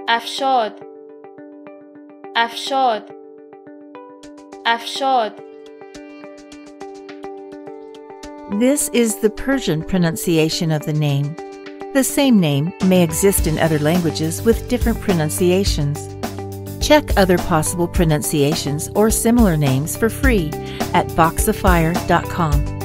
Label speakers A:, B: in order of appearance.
A: افشاد افشاد افشاد.
B: This is the Persian pronunciation of the name. The same name may exist in other languages with different pronunciations. Check other possible pronunciations or similar names for free at Voxifier.com.